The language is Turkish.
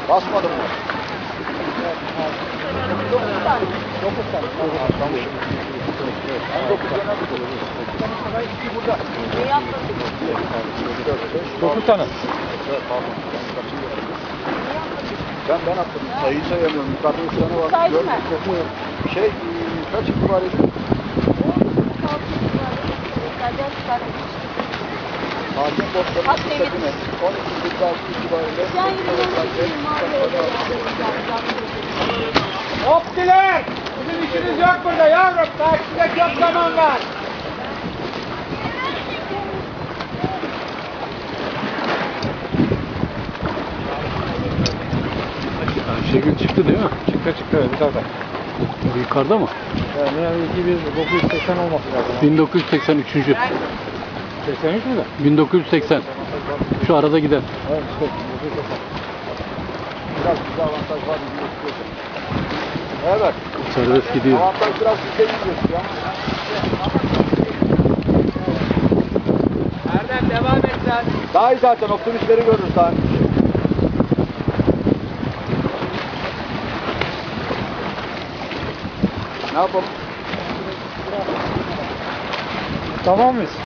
Basmadım mı? 9 tane. 9 tane. Tamam. Hani 9 tane burada. Ne yaptın? 9 tane. Evet, pardon. Ben attım. Sayıyı sayamıyorum. Yukarıda 3 tane var. Saydın mı? Şey, kaç itibariyle? Hakim borçlarının Hak kısakı ne? 12.46 itibariyle. Sen yine Optiler! Bizim işiniz yok burada yavrum. Takipte çok zaman var. Şekil çıktı değil mi? Çıktı evet zaten. Yukarıda mı? Yani 980 olması lazım. 1983. 83 mü de? 1980. Şu arada giden. Evet işte 980. Biraz bize avantaj var. Evet. Serbest gidiyor. Avantaj biraz bize gidiyor ya. Erdem devam et sen. Daha iyi zaten optimistleri görürüz daha. Ne yapalım? Tamam mıyız?